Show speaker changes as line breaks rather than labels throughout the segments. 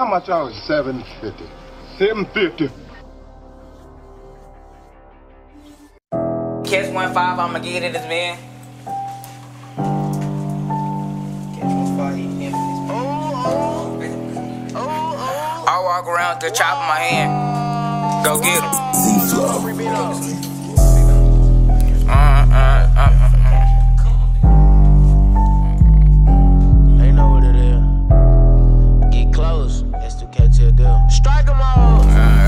How much are it? $750. $750.
Catch 1.5, I'ma get it, this man. Catch 1.5, he him. I walk around with the chop in my hand. Go get him.
They know what it is. Get close. S2K till deal. Strike them all.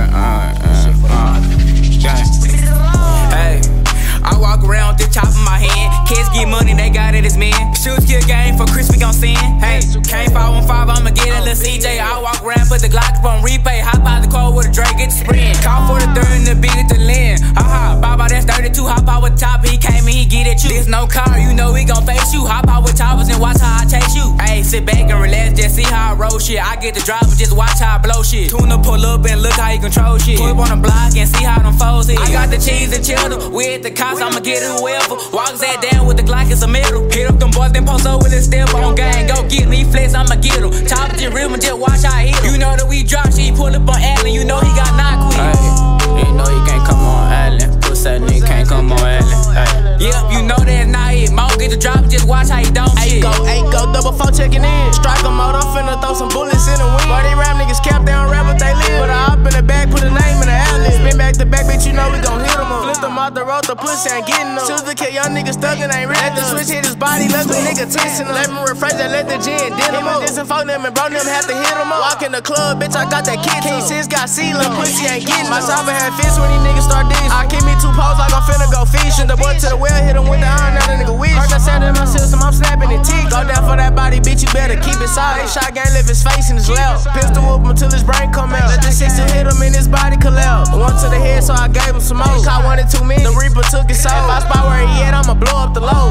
Hey, I walk around with the chop in my hand. Kids get money, they got it as men. Shoot skill game for Chris, we gon' sin. Hey, came 515, I'ma get a little CJ. I walk around, put the Glock up on replay. Hop out the car with a Drake, get the sprint. Call for the third and the beat at the lens. Baba, that's 32, hop out with top. He came and he get at you. This no car, you know he gon' face you. Hop out with toppers and watch how I chase you. Hey, sit back and relax, just see how I roll shit. I get the drop and just watch how I blow shit. Tuna pull up and look how he control shit. Pull up on the block and see how them foes hit. I got the cheese and cheddar. We at the cops, I'ma get it whoever. Walks that down with the Glock, it's a middle. Hit up them boys, then post up with a step on gang. Go get me, flex, I'ma get him. Top just real and just watch how I hit him. You know that we drop shit, pull up on Allen. You know he got knocked with.
You know he can't come on Allen. Puss that nigga can't come on Allen.
Yep, you know that's not it. Mo get the drop, just watch how he don't shit.
Eight go, double four checking in. Strike them out, I'm finna throw some bullets in the wind. Boy, they rap niggas cap, they don't rap what they live. Put a hop in the bag, put a name in the alley. Spin back to back, bitch, you know we gon' hit them up. Flip them out the road, the pussy ain't getting them. S2K, young niggas thuggin', ain't ready. Let the switch hit his body, let the nigga tensing him. Let me refresh that, let the gin did him up. Disinfect them and bro them have to hit him up. Walk in the club, bitch, I got that kid. King Sis got ceiling, pussy ain't getting my chopper had fist when these niggas start digging. I keep me 2 poles like I'm finna go fishing. The boy to the well, hit him with the iron, now the nigga wish. Heard I said in my system, I'm snapping the tick. Go down for that body, bitch, you better keep it solid. Shot gang, lift his face in his left. Pistol whoop him till his brain come out. Let the 60 hit him in his body collapse. One to the head, so I gave him some more. Caught 1 and 2 minutes, the Reaper took his soul. If I spot where he at, I'ma blow up the load.